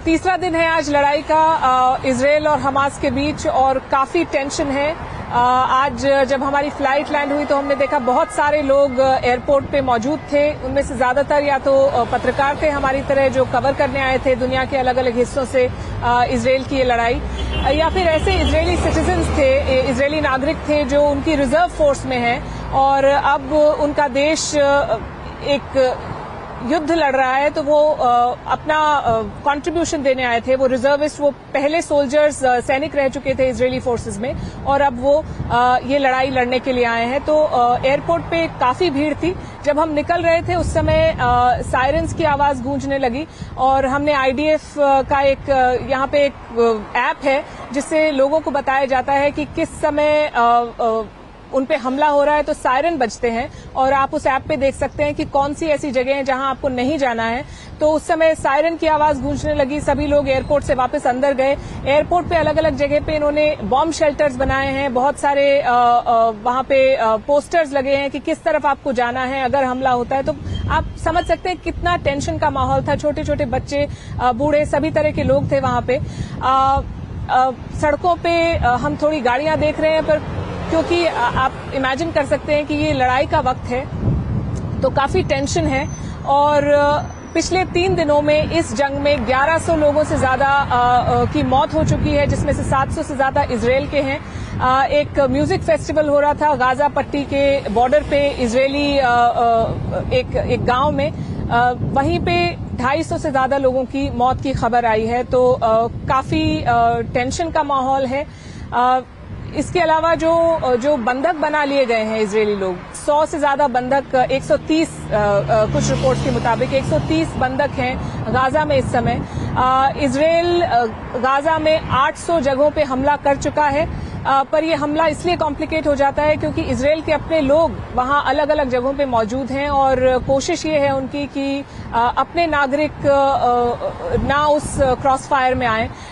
तीसरा दिन है आज लड़ाई का इजराइल और हमास के बीच और काफी टेंशन है। आज जब हमारी फ्लाइट लैंड हुई तो हमने देखा बहुत सारे लोग एयरपोर्ट पे मौजूद थे। उनमें से ज्यादातर या तो पत्रकार थे हमारी तरह जो कवर करने आए थे दुनिया के अलग अलग हिस्सों से इजराइल की ये लड़ाई, या फिर ऐसे इजरायली सिटीजन्स थे, इजरायली नागरिक थे जो उनकी रिजर्व फोर्स में हैं और अब उनका देश एक युद्ध लड़ रहा है तो वो अपना कंट्रीब्यूशन देने आए थे। वो रिजर्विस्ट, वो पहले सोल्जर्स सैनिक रह चुके थे इजरायली फोर्सेस में और अब वो ये लड़ाई लड़ने के लिए आए हैं। तो एयरपोर्ट पे काफी भीड़ थी। जब हम निकल रहे थे उस समय सायरन्स की आवाज गूंजने लगी और हमने आईडीएफ का एक यहाँ पे एक ऐप है जिससे लोगों को बताया जाता है कि किस समय उन पे हमला हो रहा है, तो सायरन बजते हैं और आप उस ऐप पे देख सकते हैं कि कौन सी ऐसी जगह है जहां आपको नहीं जाना है। तो उस समय सायरन की आवाज गूंजने लगी, सभी लोग एयरपोर्ट से वापस अंदर गए। एयरपोर्ट पे अलग अलग जगह पे इन्होंने बॉम्ब शेल्टर्स बनाए हैं, बहुत सारे वहां पे पोस्टर्स लगे हैं कि किस तरफ आपको जाना है अगर हमला होता है। तो आप समझ सकते हैं कितना टेंशन का माहौल था। छोटे छोटे बच्चे, बूढ़े, सभी तरह के लोग थे वहां पे। सड़कों पे हम थोड़ी गाड़ियां देख रहे हैं, पर क्योंकि आप इमेजिन कर सकते हैं कि ये लड़ाई का वक्त है तो काफी टेंशन है। और पिछले 3 दिनों में इस जंग में 1100 लोगों से ज्यादा की मौत हो चुकी है, जिसमें से 700 से ज्यादा इजराइल के हैं। एक म्यूजिक फेस्टिवल हो रहा था गाजा पट्टी के बॉर्डर पे इजरायली एक गांव में, वहीं पे 250 से ज्यादा लोगों की मौत की खबर आई है। तो काफी टेंशन का माहौल है। इसके अलावा जो बंधक बना लिए गए हैं इजरायली लोग, 100 से ज्यादा बंधक, 130 कुछ रिपोर्ट्स के मुताबिक 130 बंधक हैं गाजा में इस समय। इजराइल गाजा में 800 जगहों पे हमला कर चुका है, पर यह हमला इसलिए कॉम्प्लिकेट हो जाता है क्योंकि इजराइल के अपने लोग वहां अलग अलग जगहों पे मौजूद हैं और कोशिश ये है उनकी कि अपने नागरिक ना उस क्रॉस फायर में आए।